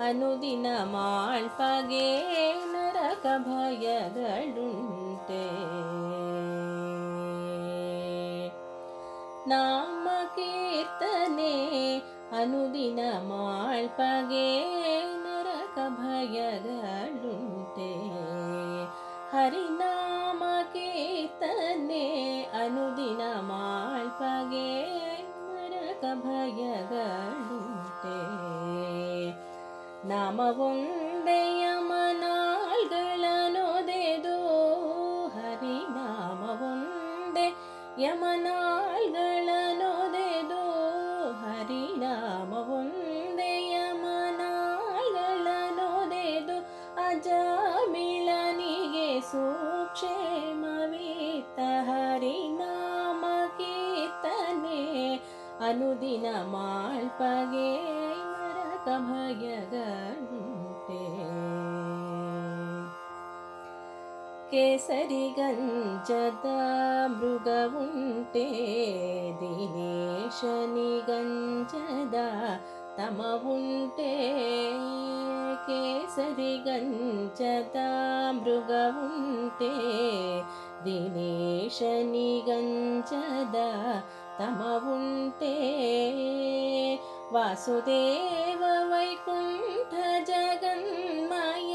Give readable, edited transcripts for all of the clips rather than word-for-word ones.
ಅನುದಿನ ಮಾಳ್ಪಗೆ ನರಕ ಭಯಗಳುಂಟೆ. ನಾಮ ಕೀರ್ತನೆ ಅನುದಿನ ಮಾಳ್ಪಗೆ ನರಕ ಭಯಗಳುಂಟೆ. ಹರಿನಾಮ ಕೀರ್ತನೆ ಅನುದಿನ ಮಾಳ್ಪಗೆ ನರಕ ಭಯಗಳುಂಟೆ. ನಾಮವೊಂದೇ ಯಮನಾಳ್ಗಳನೊದೆದು ಹರಿನಾಮವೊಂದೇ ಯಮನಾಳ್ಗಳನೊದೆದು ಹರಿನಾಮವೊಂದೇ ಯಮನಾಳ್ಗಳನೊದೆದು ಅಜಮಿಳನಿಗೆ ಸುಕ್ಷೇಮವಿತ್ತ. ಹರಿನಾಮ ಕೀರ್ತನೆ ಅನುದಿನ ಮಾಳ್ಪಗೆ ನರಕ ಭಯಗಳುಂಟೆ. ಕೇಸರಿ ಗಂಜದ ಮೃಗವುಂಟೆ ದಿನೇಶನಿಗಂಜದ ತಮವುಂಟೆ. ಕೇಸರಿ ಗಂಜದ ಮೃಗವುಂಟೆ ದಿನೇಶನಿಗಂಜದ ತಮವುಂಟೆ. ವಾಸುದೇವ ವೈಕುಂಠ ಜಗನ್ಮಯ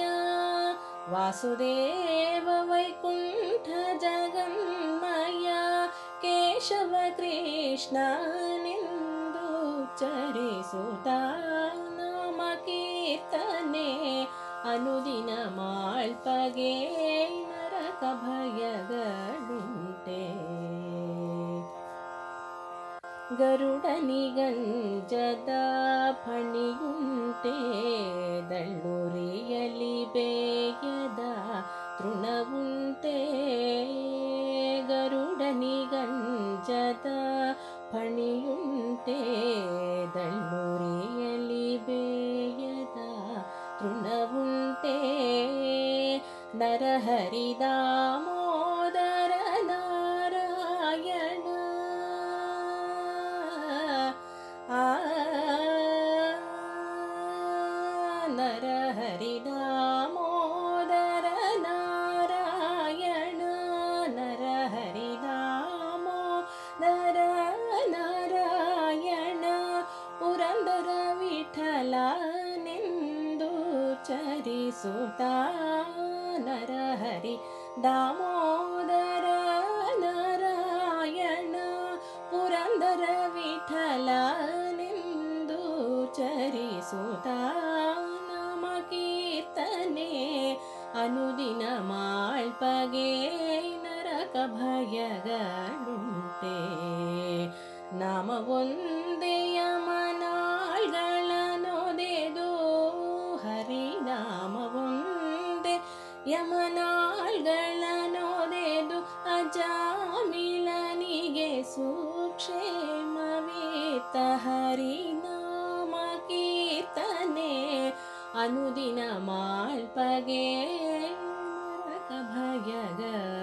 ವಾಸುದೇವ ವೈಕುಂಠ ಜಗನ್ಮಯ ಕೇಶವ ಕೃಷ್ಣನೆಂದು ಚರಿಸುತ್ತ ನಾಮ ಕೀರ್ತನೆ ಅನುದಿನ ಮಾಳ್ಪಗೆ ನರಕ ಭಯಗಳುಂಟೆ. ಗರುಡನಿಗಂಜದ ಫಣಿಯುಂಟೆ ದಳ್ಳುರಿಯಲಿ ಬೇಯದ ತೃಣವುಂಟೆ. ಗರುಡನಿಗಂಜದ ಫಣಿಯುಂಟೆ ದಳ್ಳುರಿಯಲಿ ಬೇಯದ ತೃಣವುಂಟೆ. ನರಹರಿ ದಾಮೋದರ ನಾರಾಯಣ ನರಹರಿ ದಾಮೋದರ ನಾರಾಯಣ ನರಹರಿ ದಾಮೋದರ ನಾರಾಯಣ ಪುರಂದರ ವಿಠಲನೆಂದು ಚರಿಸುತ್ತ ನರಹರಿ ದಾಮೋದರ ನಾರಾಯಣ ಪುರಂದರ ವಿಠಲನೆಂದು ಚರಿಸುತ್ತ ನಾಮ ಕೀರ್ತನೆ ಅನುದಿನ ಮಾಳ್ಪಗೆ ನರಕ ಭಯಗಳುಂಟೆ. ನಾಮವೊಂದೇ ಯಮನಾಳ್ಗಳನೊದೆದು ಹರಿನಾಮವೊಂದೇ ಯಮನಾಳ್ಗಳನೊದೆದು ಅಜಮಿಳನಿಗೆ ಸುಕ್ಷೇಮವಿತ್ತ. ಹರಿನಾಮ ಕೀರ್ತನೆ ಅನುದಿನ ಮಾಳ್ಪಗೆ ನರಕ ಭಯಗ